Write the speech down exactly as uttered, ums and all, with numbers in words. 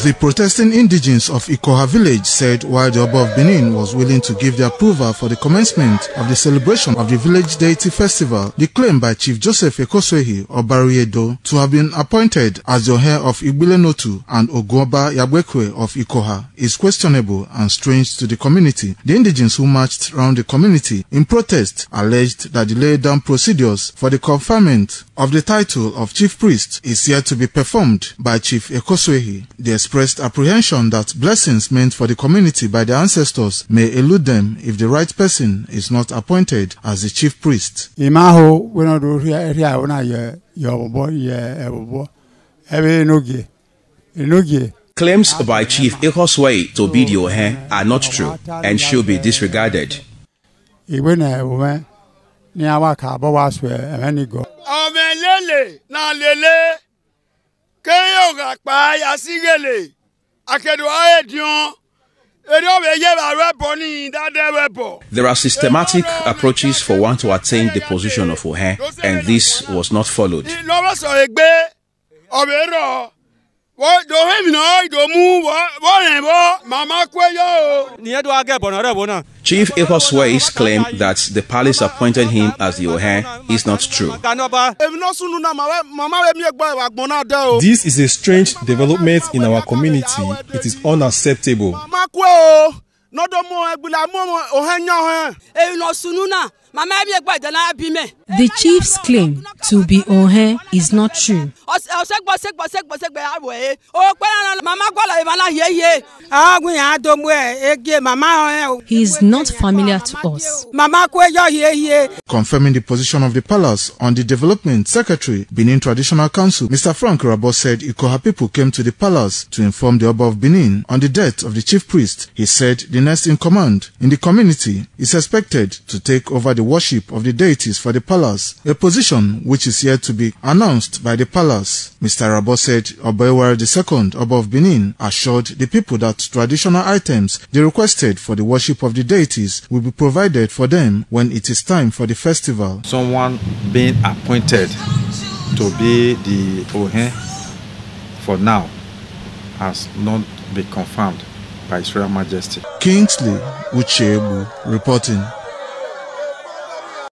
The protesting indigenes of Ikoha village said while the Oba of Benin was willing to give the approval for the commencement of the celebration of the village deity festival, the claim by Chief Joseph Ekoswehi Obariedo to have been appointed as the Ohe of Igbile-Notu and Oguoba Yabwekwe of Ikoha is questionable and strange to the community. The indigenes who marched around the community in protest alleged that the laid down procedures for the conferment of the title of Chief Priest is yet to be performed by Chief Ekoswehi. They expressed apprehension that blessings meant for the community by the ancestors may elude them if the right person is not appointed as the Chief Priest. Claims by Chief Ekoswehi to be the Ohe are not true and should be disregarded. Amelele na lele keyo gapa ya sigele akedo aedion edo be ye ba weapon ni that weapon. There are systematic approaches for one to attain the position of Ohe, and this was not followed. No so egbe obero wo do hemi no do mu wo renbo mama kweyo ni edo age bonore bona. Chief Ekoswehi's claim that the palace appointed him as the Ohe is not true. This is a strange development in our community. It is unacceptable. The chief's claim to be Ohe is not true. He is not familiar to us. Confirming the position of the palace on the development, Secretary, Benin Traditional Council, Mister Frank Rabo said Ikoha people came to the palace to inform the Oba of Benin on the death of the chief priest. He said the next in command in the community is expected to take over the worship of the deities for the palace, a position which is yet to be announced by the palace. Mister Rabo said Oba Eware the second, Oba of Benin, assured the people that traditional items they requested for the worship of the deities will be provided for them when it is time for the festival. Someone being appointed to be the Ohe for now has not been confirmed by His Royal Majesty. Kingsley Uchebu reporting.